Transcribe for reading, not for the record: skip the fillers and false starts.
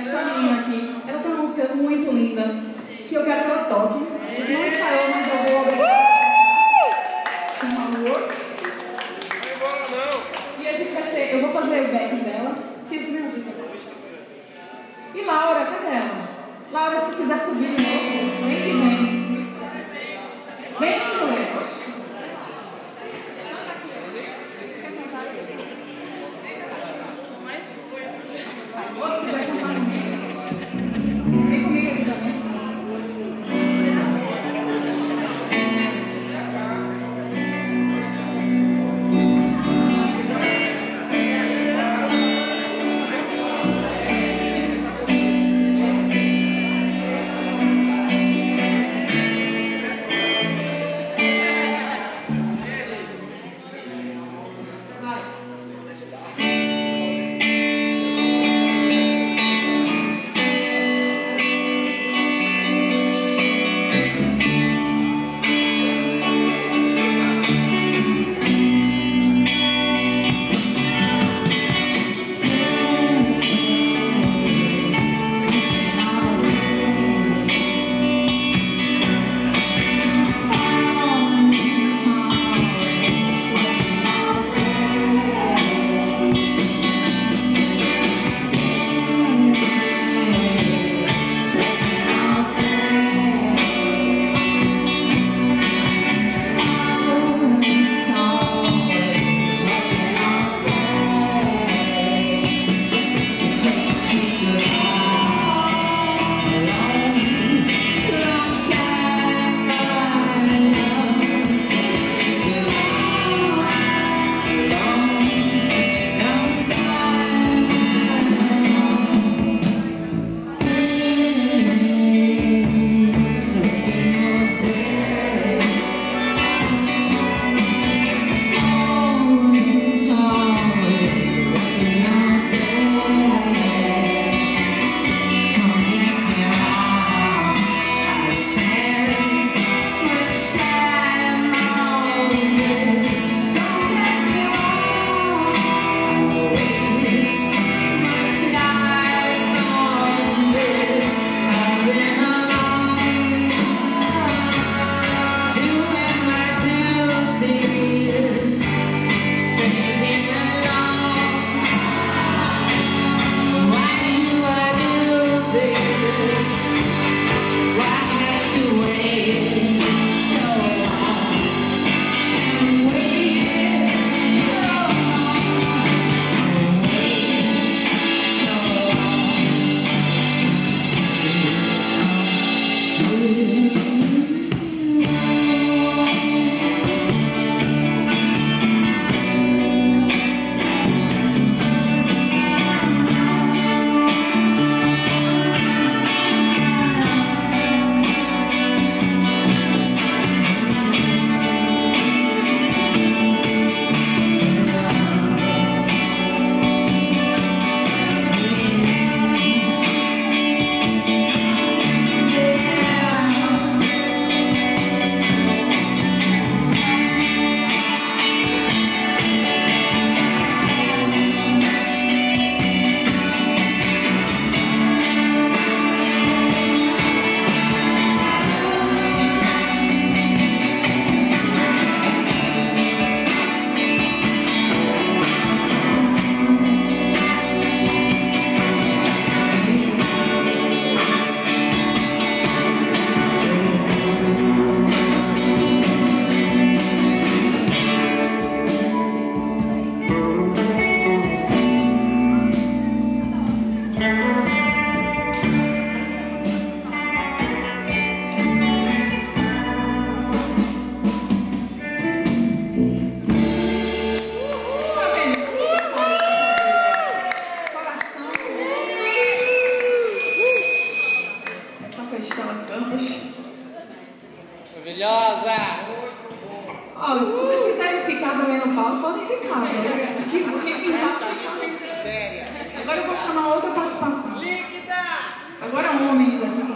essa menina aqui, ela tem uma música muito linda, que eu quero que ela toque. A gente não ensaiou, mas eu vou obrigar. Chama Amor. Não vai embora não. E a gente vai ser, eu vou fazer o back dela. Sinto meu vídeo. E Laura, cadê ela? Laura, se tu quiser subir de novo, vem que vem. Vem aqui, mulher. Ou se quiser cantar comigo. Vem comigo aqui também. Maravilhosa! Olha, se vocês quiserem ficar também no palco, podem ficar, né? O que pintar, vocês podem. Agora eu vou chamar outra participação. Agora homens aqui.